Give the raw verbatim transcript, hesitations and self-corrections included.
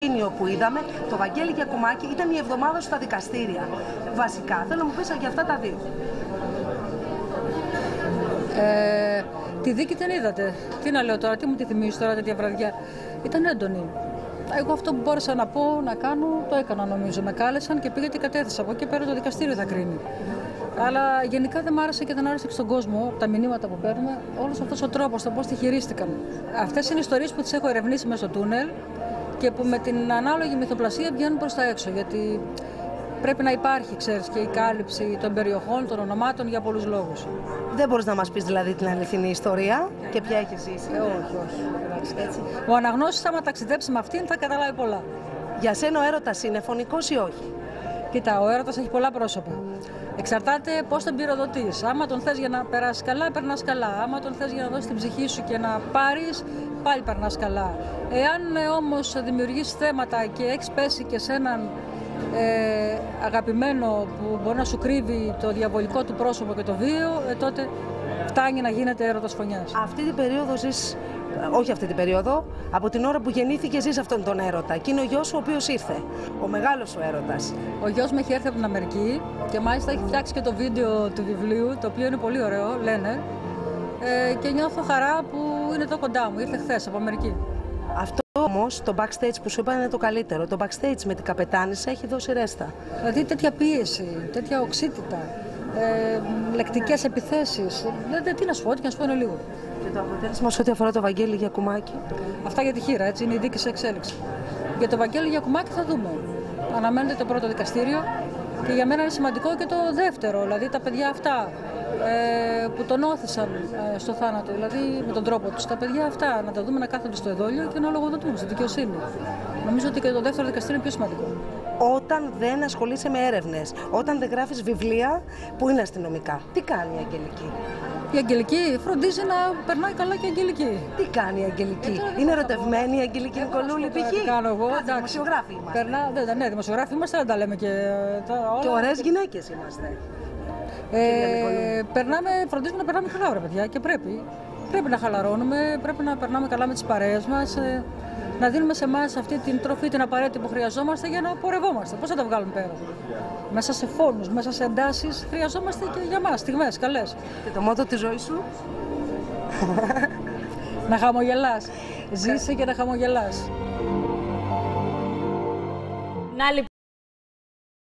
προσκήνιο που είδαμε, το Βαγγέλη Γιακουμάκη, ήταν η εβδομάδα στα δικαστήρια. Βασικά, θέλω να μου πεις για αυτά τα δύο. Ε, τη δίκη την είδατε. Τι να λέω τώρα, τι μου τη θυμίζει τώρα τέτοια βραδιά. Ήταν έντονη. Εγώ αυτό που μπόρεσα να πω, να κάνω, το έκανα νομίζω. Με κάλεσαν και πήγα και κατέθεσα. Από εκεί πέρα το δικαστήριο θα κρίνει. Αλλά γενικά δεν μ' άρεσε και δεν άρεσε και στον κόσμο, από τα μηνύματα που παίρνουμε, όλος αυτός ο τρόπος, το πώς τη χειρίστηκαν. Αυτές είναι ιστορίες που τις έχω ερευνήσει μέσα στο τούνελ και που με την ανάλογη μυθοπλασία βγαίνουν προς τα έξω. Γιατί πρέπει να υπάρχει, ξέρεις, και η κάλυψη των περιοχών, των ονομάτων για πολλούς λόγους. Δεν μπορείς να μας πεις δηλαδή την αληθινή ιστορία και ποια έχει ζήσει. Ε, όχι, όχι. Έτσι. Ο αναγνώστης, άμα ταξιδέψει με αυτήν, θα καταλάβει πολλά. Για σένα ο έρωτας είναι φωνικός ή όχι? Κοίτα, ο έρωτας έχει πολλά πρόσωπα. Εξαρτάται πώς τον πυροδοτείς. Άμα τον θες για να περάσεις καλά, περνάς καλά. Άμα τον θες για να δώσεις την ψυχή σου και να πάρεις, πάλι περνάς καλά. Εάν ε, όμως δημιουργείς θέματα και έχεις πέσει και σε έναν ε, αγαπημένο που μπορεί να σου κρύβει το διαβολικό του πρόσωπο και το βίο, ε, τότε φτάνει να γίνεται έρωτας φωνιάς. Αυτή την περίοδο ζεις, όχι αυτή την περίοδο, από την ώρα που γεννήθηκε ζεις αυτόν τον έρωτα. Και είναι ο γιος σου ο οποίος ήρθε, ο μεγάλος σου έρωτας. Ο γιος μου έχει έρθει από την Αμερική και μάλιστα έχει φτιάξει και το βίντεο του βιβλίου, το οποίο είναι πολύ ωραίο, λένε. Ε, και νιώθω χαρά που είναι εδώ κοντά μου, ήρθε χθες από Αμερική. Αυτό όμως, το backstage που σου είπα είναι το καλύτερο. Το backstage με την καπετάνισσα έχει δώσει ρέστα. Δηλαδή τέτοια πίεση, τέτοια οξύτητα, ε, λεκτικές επιθέσεις. Δηλαδή τι να σου πω, ό,τι και να σου πω είναι λίγο. Και το αποτέλεσμα σε ό,τι αφορά το Βαγγέλη Γιακουμάκη. Αυτά για τη χείρα, έτσι, είναι η δίκη σε εξέλιξη. Για το Βαγγέλη Γιακουμάκη θα δούμε. Αναμένεται το πρώτο δικαστήριο και για μένα είναι σημαντικό και το δεύτερο, δηλαδή τα παιδιά αυτά ε, που τον όθησαν ε, στο θάνατο, δηλαδή με τον τρόπο τους. Τα παιδιά αυτά να τα δούμε να κάθονται στο εδόλιο και να λογοδοτούν στη δικαιοσύνη. Νομίζω ότι και το δεύτερο δικαστήριο είναι πιο σημαντικό. Όταν δεν ασχολείσαι με έρευνες, όταν δεν γράφεις βιβλία που είναι αστυνομικά, τι κάνει η Αγγελική? Η Αγγελική φροντίζει να περνάει καλά και η Αγγελική. Τι κάνει η Αγγελική? Ε, είναι ερωτευμένη η Αγγελική Νικολούλη, π.χ. Τι κάνω εγώ, εντάξει. Δημοσιογράφοι είμαστε. Περνά, δεν, ναι, δημοσιογράφοι είμαστε, δεν τα λέμε και τα όλα. Και ωραίες γυναίκες είμαστε. Ε, περνάμε, φροντίζουμε να περνάμε καλά, ρε παιδιά, και πρέπει. Πρέπει να χαλαρώνουμε, πρέπει να περνάμε καλά με τις παρέες μας, ε, να δίνουμε σε εμάς αυτή την τροφή, την απαραίτητη που χρειαζόμαστε για να πορευόμαστε. Πώς θα τα βγάλουμε πέρα? Μέσα σε φόνους, μέσα σε εντάσεις, χρειαζόμαστε και για μας στιγμές καλές. Και το μότο της ζωής σου? Να χαμογελάς. Ζήσε και να χαμογελάς. Να λοιπόν.